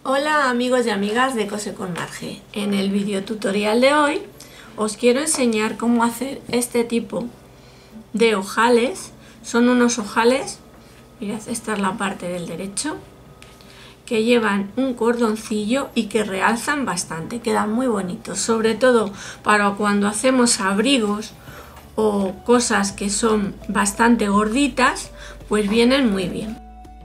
Hola amigos y amigas de Cose con Marge. En el video tutorial de hoy os quiero enseñar cómo hacer este tipo de ojales. Son unos ojales, mirad, esta es la parte del derecho, que llevan un cordoncillo y que realzan bastante, quedan muy bonitos, sobre todo para cuando hacemos abrigos o cosas que son bastante gorditas, pues vienen muy bien.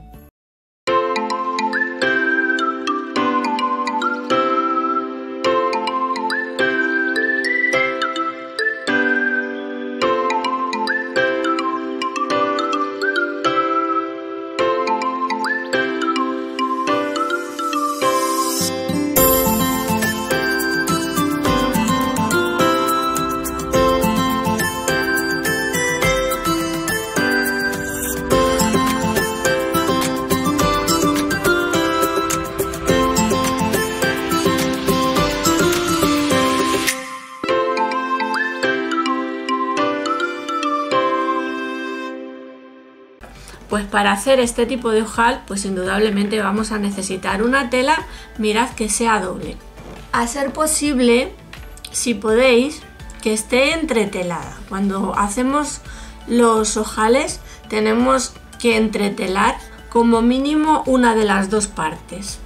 Pues para hacer este tipo de ojal, pues indudablemente vamos a necesitar una tela, mirad que sea doble. A ser posible, si podéis, que esté entretelada. Cuando hacemos los ojales tenemos que entretelar como mínimo una de las dos partes.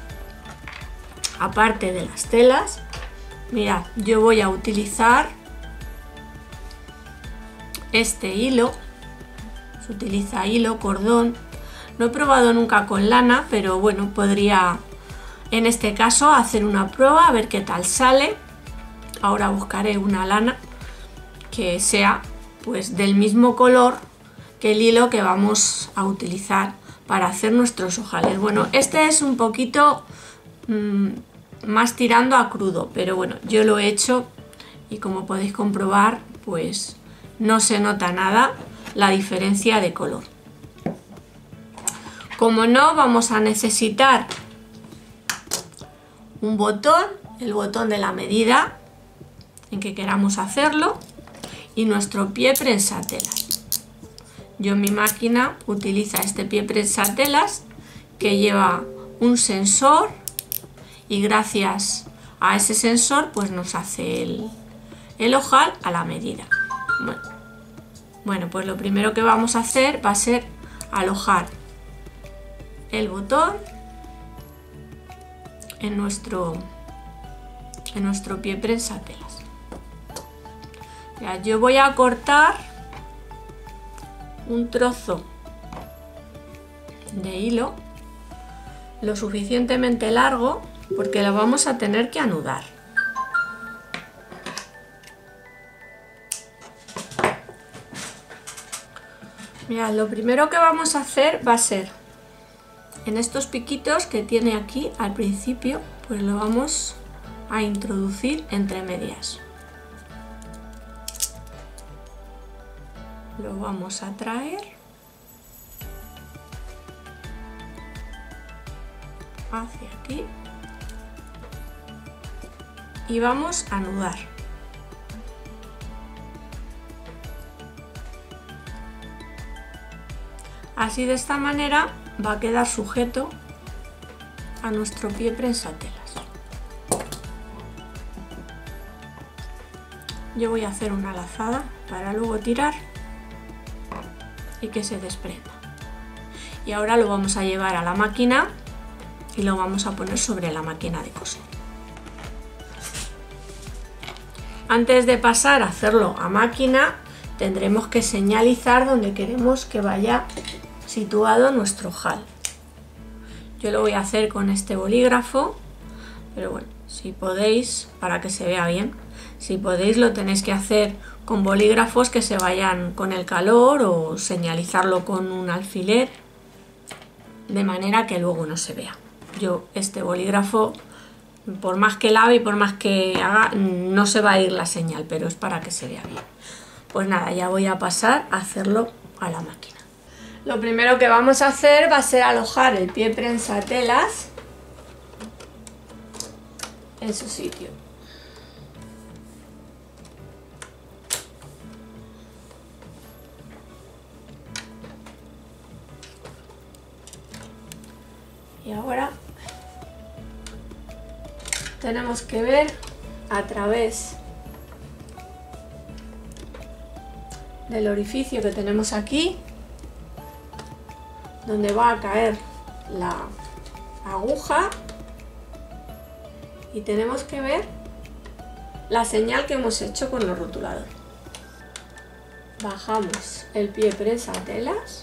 Aparte de las telas, mirad, yo voy a utilizar este hilo. Utiliza hilo, cordón. No he probado nunca con lana, pero bueno, podría en este caso hacer una prueba a ver qué tal sale. Ahora buscaré una lana que sea pues del mismo color que el hilo que vamos a utilizar para hacer nuestros ojales. Bueno, este es un poquito más tirando a crudo, pero bueno, yo lo he hecho y como podéis comprobar, pues no se nota nada la diferencia de color. Como no, vamos a necesitar un botón, el botón de la medida en que queramos hacerlo, y nuestro pie prensatelas. Yo en mi máquina utiliza este pie prensatelas que lleva un sensor y gracias a ese sensor pues nos hace el ojal a la medida. Bueno, pues lo primero que vamos a hacer va a ser alojar el botón en nuestro pie prensatelas. Ya, yo voy a cortar un trozo de hilo lo suficientemente largo porque lo vamos a tener que anudar. Mirad, lo primero que vamos a hacer va a ser en estos piquitos que tiene aquí al principio, pues lo vamos a introducir entre medias. Lo vamos a traer hacia aquí y vamos a anudar. Así, de esta manera va a quedar sujeto a nuestro pie prensatelas. Yo voy a hacer una lazada para luego tirar y que se desprenda. Y ahora lo vamos a llevar a la máquina y lo vamos a poner sobre la máquina de coser. Antes de pasar a hacerlo a máquina, tendremos que señalizar donde queremos que vaya situado nuestro ojal. Yo lo voy a hacer con este bolígrafo, pero bueno, si podéis, para que se vea bien, si podéis lo tenéis que hacer con bolígrafos que se vayan con el calor o señalizarlo con un alfiler, de manera que luego no se vea. Yo este bolígrafo, por más que lave y por más que haga, no se va a ir la señal, pero es para que se vea bien. Pues nada, ya voy a pasar a hacerlo a la máquina. Lo primero que vamos a hacer va a ser alojar el pie prensatelas en su sitio. Y ahora tenemos que ver a través del orificio que tenemos aquí, donde va a caer la aguja, y tenemos que ver la señal que hemos hecho con los rotuladores. Bajamos el pie presa telas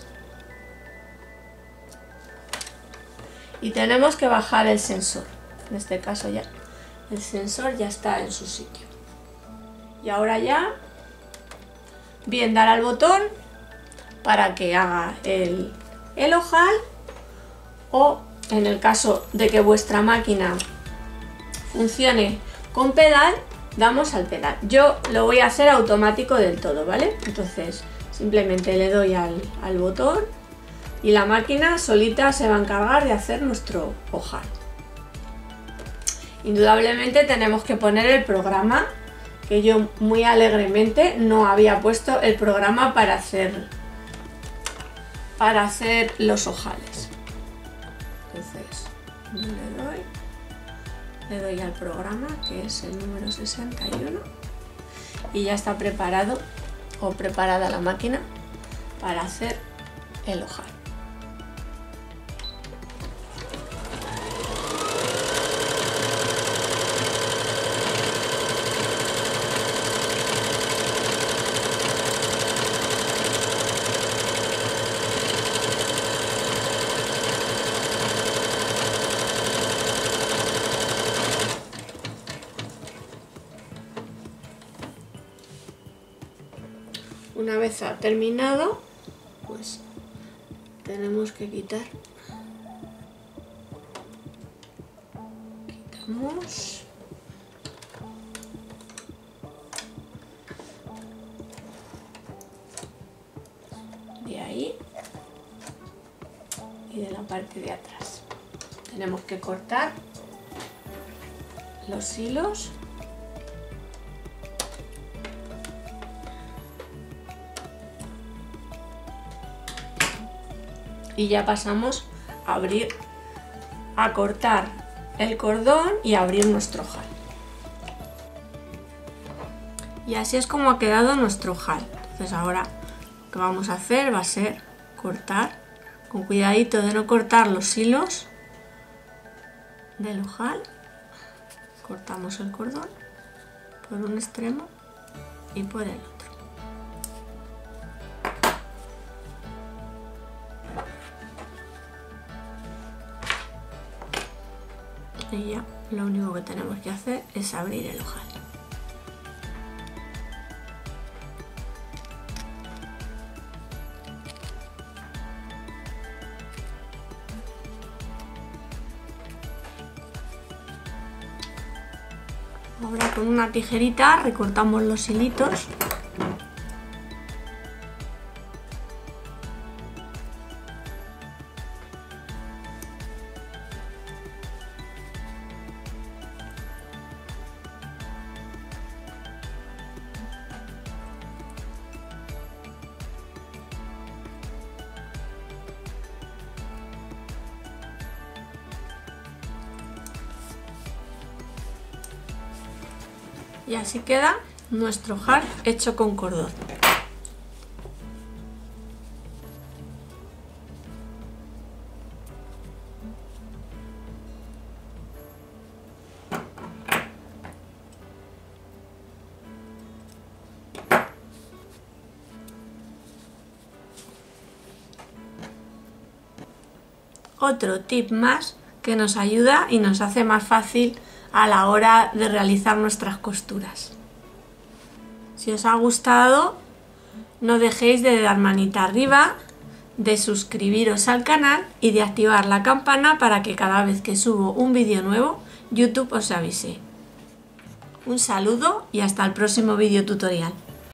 y tenemos que bajar el sensor. En este caso ya el sensor ya está en su sitio. Y ahora ya bien dar al botón para que haga el ojal, o en el caso de que vuestra máquina funcione con pedal, damos al pedal. Yo lo voy a hacer automático del todo, ¿vale? Entonces simplemente le doy al botón y la máquina solita se va a encargar de hacer nuestro ojal. Indudablemente tenemos que poner el programa, que yo muy alegremente no había puesto el programa para hacer los ojales. Entonces le doy al programa, que es el número 61, y ya está preparado o preparada la máquina para hacer el ojal. Una vez ha terminado, pues tenemos que quitamos de ahí y de la parte de atrás. Tenemos que cortar los hilos . Y ya pasamos a cortar el cordón y a abrir nuestro ojal. Y así es como ha quedado nuestro ojal. Entonces ahora lo que vamos a hacer va a ser cortar, con cuidadito de no cortar los hilos del ojal. Cortamos el cordón por un extremo y por el otro. Y ya lo único que tenemos que hacer es abrir el ojal. Ahora con una tijerita recortamos los hilitos . Y así queda nuestro ojal hecho con cordón. Otro tip más que nos ayuda y nos hace más fácil a la hora de realizar nuestras costuras. Si os ha gustado, no dejéis de dar manita arriba, de suscribiros al canal y de activar la campana para que cada vez que subo un vídeo nuevo, YouTube os avise. Un saludo y hasta el próximo vídeo tutorial.